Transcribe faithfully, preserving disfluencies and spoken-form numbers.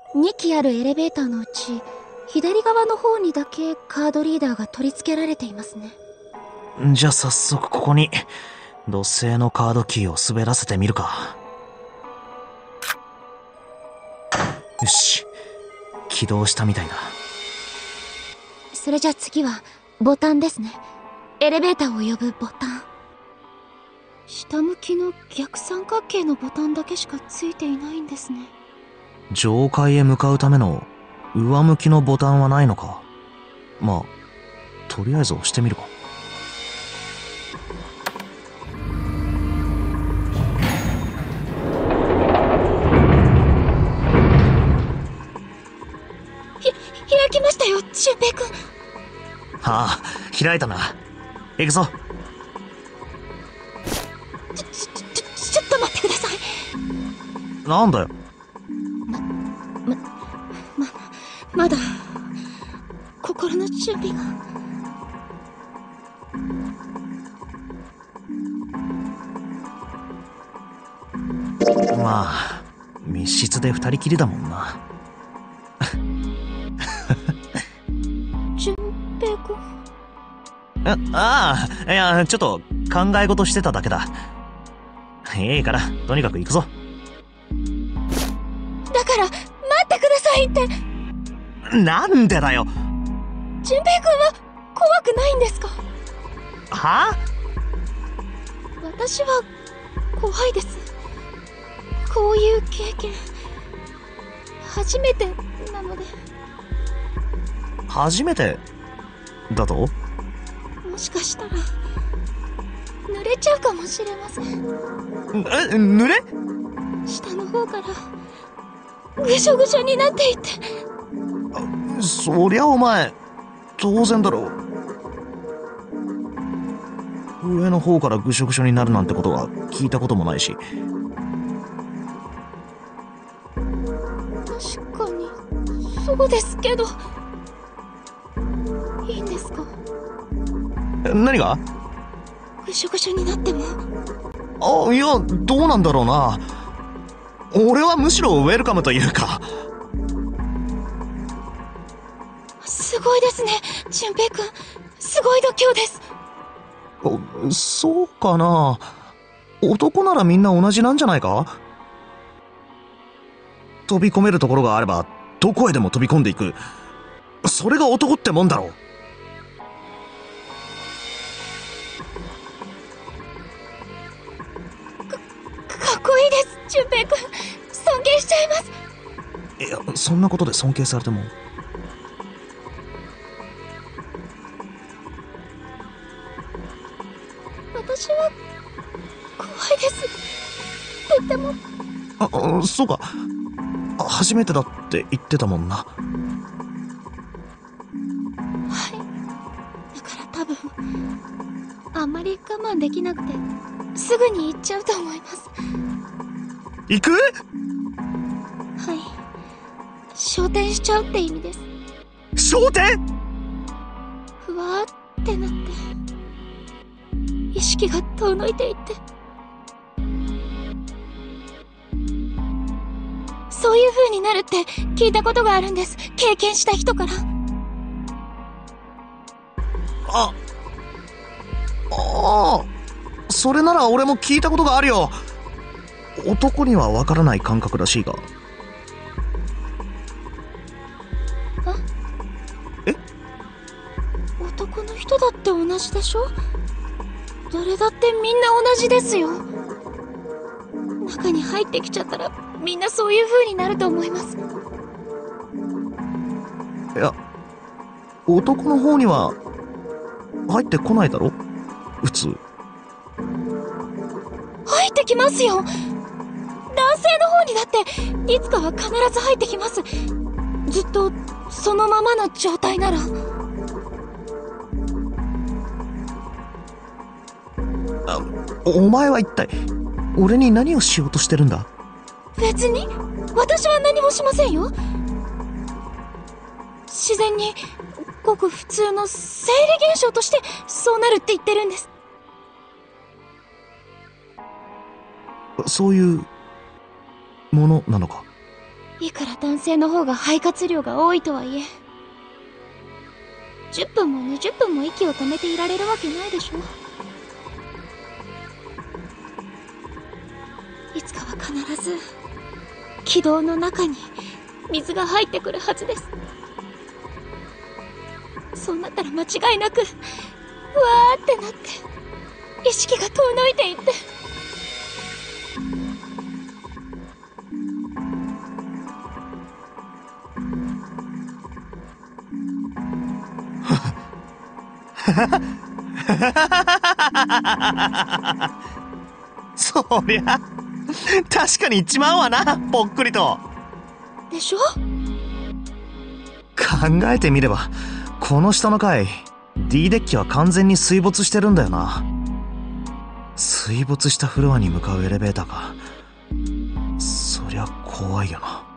にきあるエレベーターのうち左側の方にだけカードリーダーが取り付けられていますね。 じゃあ早速ここに土星のカードキーを滑らせてみるか。よし、起動したみたいだ。 それじゃあ次はボタンですね。エレベーターを呼ぶボタン。下向きの逆三角形のボタンだけしかついていないんですね。 上階へ向かうための上向きのボタンはないのか。まあとりあえず押してみるか。 ひ開きましたよ、俊平君。 はあ、開いたな。行くぞ。 ちょちょちょちょっと待ってください。 なんだよ。 ままままだ心の準備が。 まあ密室で二人きりだもんな。 俊平君。 ああ、いや、ちょっと考え事してただけだ。いいから、とにかく行くぞ。 だから待ってくださいって。 なんでだよ。 俊平君は怖くないんですか？ はあ？ 私は怖いです。こういう経験初めてなので。 初めてだと？ もしかしたら濡れちゃうかもしれません。 え、濡れ？ 下の方からぐしょぐしょになっていって。 そりゃお前当然だろう。上の方からぐしょぐしょになるなんてことは聞いたこともないし。 確かにそうですけど。いいんですか？ 何が？ ぐしょぐしょになっても。 あ、いや、どうなんだろうな。俺はむしろウェルカムというか。 すごいですね、俊平君。すごい度胸です。 お、そうかな。男ならみんな同じなんじゃないか？飛び込めるところがあればどこへでも飛び込んでいく。それが男ってもんだろう。 か、かっこいいです、俊平君。尊敬しちゃいます。 いや、そんなことで尊敬されても。 私は怖いです。とっても。 あ、そうか。初めてだって言ってたもんな。 はい。だから多分あんまり我慢できなくてすぐに行っちゃうと思います。 行く？ はい。昇天しちゃうって意味です。 昇天？ ふわーってなって意識が遠のいていって、そういう風になるって聞いたことがあるんです。経験した人から。 あ、ああ、それなら俺も聞いたことがあるよ。男にはわからない感覚らしいが。 あ？ え？ 男の人だって同じでしょ？誰だってみんな同じですよ。中に入ってきちゃったらみんなそういう風になると思います。 いや、男の方には入ってこないだろ普通。 入ってきますよ。男性の方にだっていつかは必ず入ってきます。ずっとそのままの状態なら。 あ、お前は一体俺に何をしようとしてるんだ？ 別に私は何もしませんよ。自然にごく普通の生理現象としてそうなるって言ってるんです。 そういうものなのか？ いくら男性の方が肺活量が多いとはいえ、じゅっぷんもにじゅっぷんも息を止めていられるわけないでしょ。いつかは必ず気道の中に水が入ってくるはずです。そうなったら間違いなくわーってなって意識が遠のいていって、 そりゃ確かに一万はな、ぽっくりと。 でしょ。 考えてみればこの下の階 D デッキは完全に水没してるんだよな。水没したフロアに向かうエレベーターか。そりゃ怖いよな。